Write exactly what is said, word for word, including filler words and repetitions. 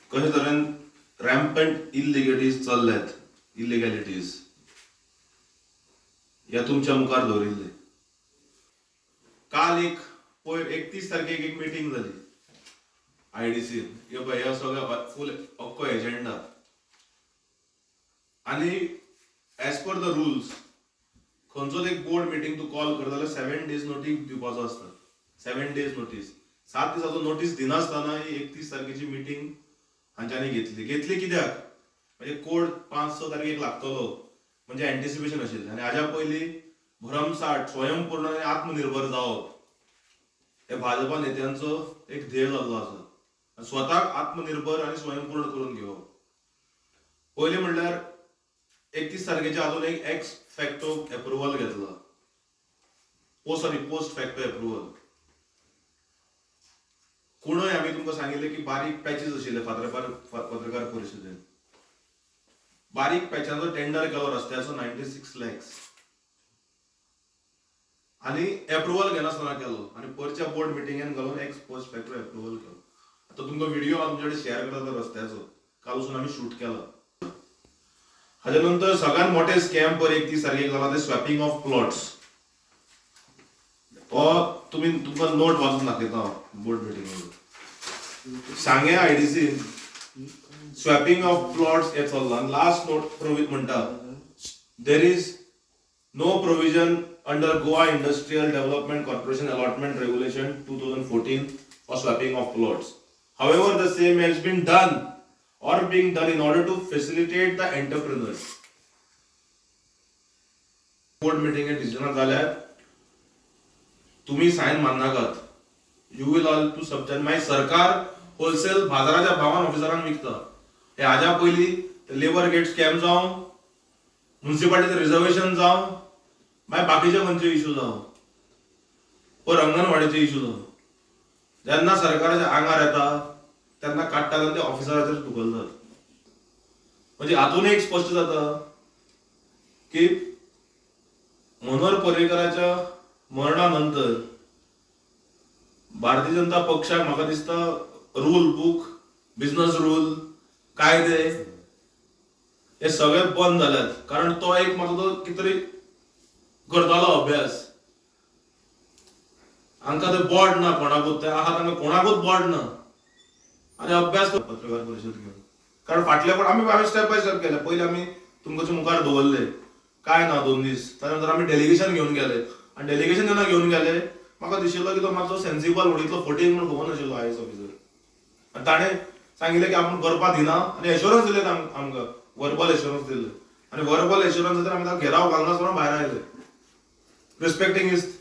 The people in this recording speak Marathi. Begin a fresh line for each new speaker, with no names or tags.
कशे तरेन रॅम्पंट इलिगलिटीज चल्ल्यात इलिगॅलिटीज ह्या तुमच्या मुखार दवरिल्ले. काल एक पयर एकतीस तारखेक एक मिटींग जाली आयडीसी. हे पळय हे सगळं फूल अख्खो एजेंडा आनी एज पर द रुल्स खंयचोच एक बोर्ड मिटींग तूं कॉल करता जाल्यार सेवन डेज नोटीस दिवपाचो आसता. सेवन डेज नोटीस सात दिसाचो नोटीस दिनासतना ही एकतीस तारखेची मिटींग हांच्यांनी घेतली. घेतली कित्याक म्हणजे कोड पांच स तारखेक लागतलो म्हणजे एंटिसिपेशन आशिल्लें आनी हाज्या पयलीं भरमसाट स्वयंपूर्ण आनी आत्मनिर्भर जावप हे भाजपा नेत्यांचो एक ध्येय जाल्लो आसा. स्वताक आत्मनिर्भर आनी स्वयंपूर्ण करून घेवप. पयलीं म्हणल्यार एकतीस तारखेच्या अजून एक एक्स फॅक्टो अप्रुवल घेतला. Oh sorry post facto approval. कोणय आमी तुमकां सांगिल्लें की बारीक पॅचीस आशिल्ले पत्रकार पत्रकार परिशदेंत. बारीक पॅचांचो टेंडर केलो रस्त्याचो नायन्टी सिक्स लॅक्स आनी अप्रुवल घेनासतना केलो आनी परच्या बोर्ड मिटिंगेन घालून एक्स पोस्ट फॅक्टो अप्रुवल केलो. आतां तुमकां व्हिडिओ हांव तुमचे कडेन शेअर करता रस्त्याचो काल वचून आमी शूट केला. हाज्या नंतर सगळ्यात मोठे स्कॅम पर एकतीस तारखेक जाला ते स्वॅपिंग ऑफ प्लॉट्स. हो तुमी तुमकां नोट वाचून दाखयता बोर्ड मिटिंगेक. सांगे आयडीसी स्वॅपिंग ऑफ प्लॉट्स हे चल्ला. लास्ट नोट प्रोविजन म्हणटा there is no provision under Goa industrial development corporation allotment regulation two thousand fourteen for swapping of plots. However the same has been done or being done in order to facilitate the entrepreneurs. Board meeting decision जाल्यार तुम्ही सायन माननाकात. यू विल ऑल टू सबजन मागीर सरकार होलसेल बाजाराच्या भावान ऑफिसरांक विकता. हे हाज्या पयलीं लेबर गेट स्कॅम जावं म्युनिसिपालिटीचे रिजर्वेशन जावं मागीर बाकीचे खंयचे इश्यू जावं पर अंगणवाडीचे इश्यू जावं जेन्ना सरकाराच्या आंगार येता त्यांना काढतात आणि ते ऑफिसराचेर ढुकलतात. म्हणजे हातून एक स्पष्ट जाता की मनोहर पर्रीकराच्या मरणानंतर भारतीय जनता पक्षाक म्हाका दिसता रूल बूक बिझनेस रूल कायदे हे सगळे बंद जाल्यात. कारण तो एक म्हाका कितें तरी करतालो अभ्यास. हांकां ते बोर्ड ना कोणाकूच ते आहा तांकां कोणाकूच बोर्ड ना आणि अभ्यास पत्रकार परिषद घेऊन. कारण फाटल्या पण आम्ही आम्ही स्टेप बाय स्टेप केले. पहिले आम्ही तुमच्या मुखार दवरले काय ना दोन दीस त्यानंतर आम्ही डेलिगेशन घेऊन गेले आणि डेलिगेशन जेन्ना घेऊन गेले म्हाका दिशिल्लो की तो मातसो सेन्सिबल उडीतलो फोटींग म्हणून खबर नाशिल्लो आय एस ऑफिसर. आनी ताणें सांगिल्लें की आपूण करपा दिना आनी एश्युरन्स दिले आमकां वर्बल एश्युरन्स दिले आनी वर्बल एश्युरन्स आमी ताका घेराव घालनासतना भायर आयले रिस्पेक्टिंग इज